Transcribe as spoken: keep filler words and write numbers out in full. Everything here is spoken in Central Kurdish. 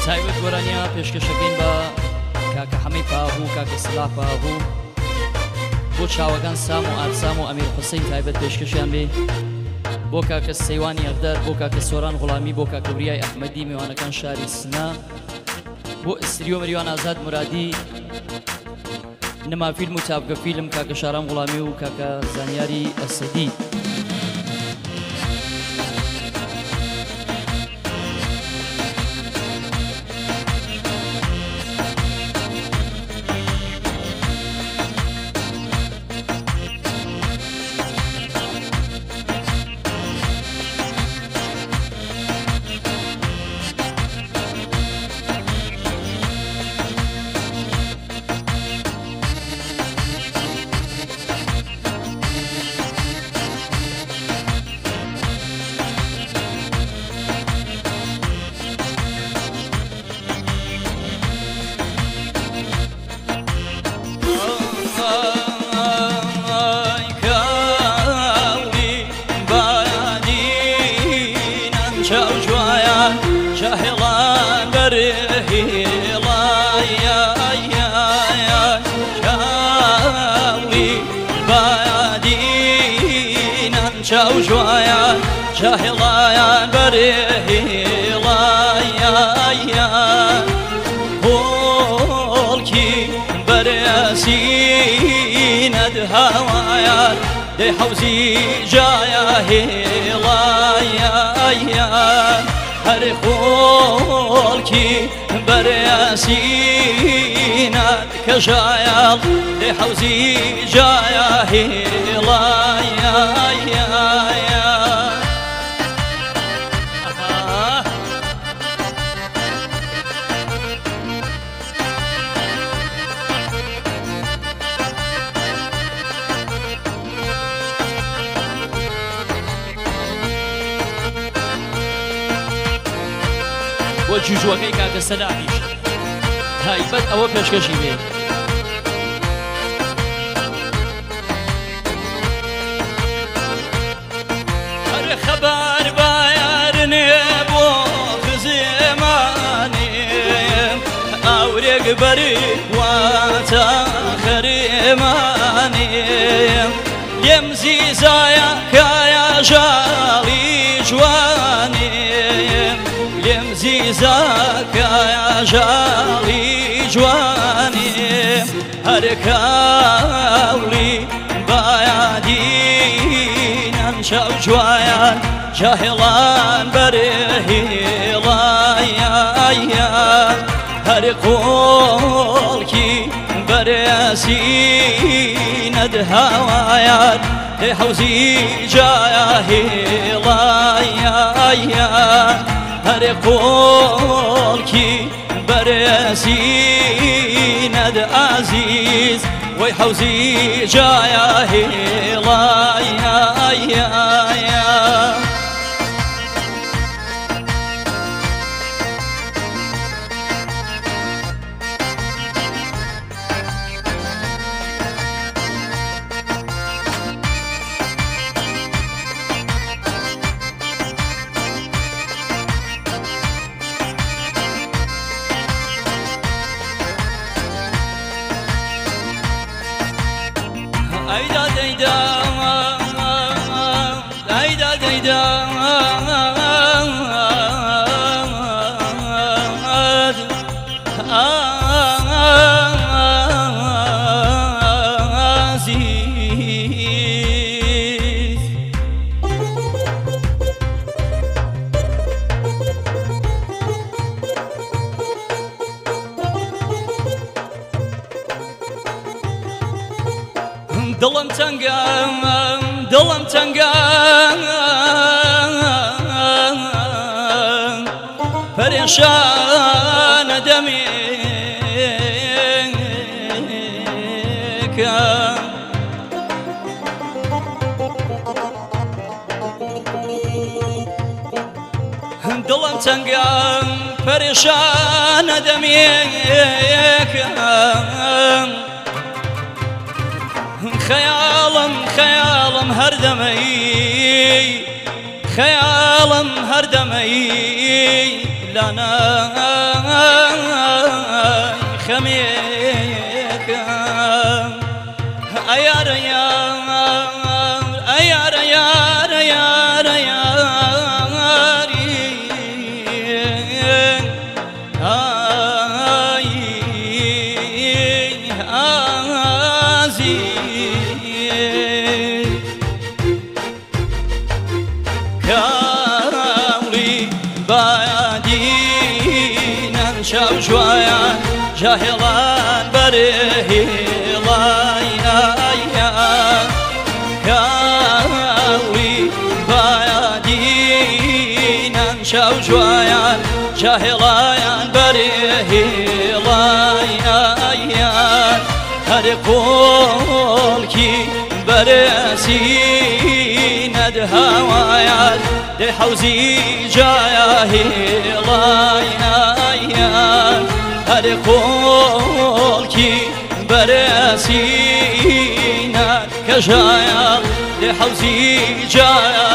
تایبەت گۆرانیا پێشکەشەکەین بە کاکە حەمەی پاهوو کاکە سلاح پاهوو بۆ چاوەکان سام و ئارسام و ئەمیر حوسەین تایبەت پێشکەشیان بێ بۆ کاکە سەیوانی ئەغدار بۆ کاکە سۆران غوڵامی بۆ کاکە وریای ئەحمەدی میوانەکان شاری سنا بۆ ئستریۆ مریوان ئازاد مرادی نەما فیلم و چاپگە فیلم کاکە شارام غوڵامی و کاکە زانیاری ئەسەدی جاهلايان برهلايان هولكي برسين الهوايان دي حوزي جايا هلايان هر هولكي برسين كجايا دي حوزي جايا هلايان وجوجوەکەی کاکە سەلاحیش تایبەت ئەوە پێشکەشی بێ هەر خەبار بایارنێ بۆ خزێمانێ ئاورێک بەری واتە خەرێمانێ لێم زیزایە کایە ژاڵی جوانێ لێم زیزاکە ژاڵی جوانی هەر کاوڵی بایادینەم چاو جوایان جاهێڵان بەرهێڵایان هەر قۆڵکی بەرەسینەد هاوایان لێ حەوزی جایە هێڵایان هر قولكي برسيند عزيز وي حوزي جايا هلايا أيدا ديدا أيدا ديدا عزيز دڵم تەنگە دڵم تەنگە پەرێشانە دەمێکە دڵم تەنگە پەرێشانە دەمێکە خيالم خيالم هردمي خيالم هردمي لنا خميك أيار يار أيار يار يار ياري آي آزي كاولي بادينا شاو شويا جاهلان برهيلا يا كاولي بادينا شاو شويا جاهلان برهيلا يا هرقولكي برسي ندهوايا دي حوزي جاهلا يا هرقولكي برسي ندهوايا دي حوزي جاهلا